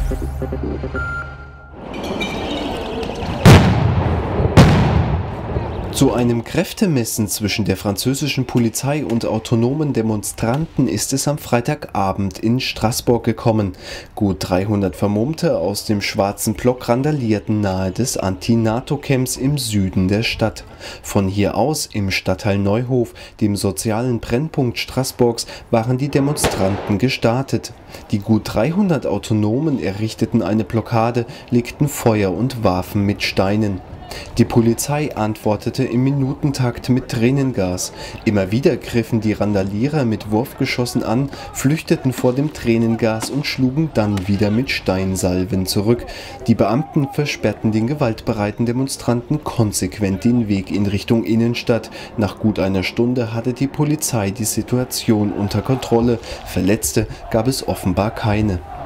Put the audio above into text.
Zu einem Kräftemessen zwischen der französischen Polizei und autonomen Demonstranten ist es am Freitagabend in Straßburg gekommen. Gut 300 Vermummte aus dem Schwarzen Block randalierten nahe des Anti-NATO-Camps im Süden der Stadt. Von hier aus, im Stadtteil Neuhof, dem sozialen Brennpunkt Straßburgs, waren die Demonstranten gestartet. Die gut 300 Autonomen errichteten eine Blockade, legten Feuer und warfen mit Steinen. Die Polizei antwortete im Minutentakt mit Tränengas. Immer wieder griffen die Randalierer mit Wurfgeschossen an, flüchteten vor dem Tränengas und schlugen dann wieder mit Steinsalven zurück. Die Beamten versperrten den gewaltbereiten Demonstranten konsequent den Weg in Richtung Innenstadt. Nach gut einer Stunde hatte die Polizei die Situation unter Kontrolle. Verletzte gab es offenbar keine.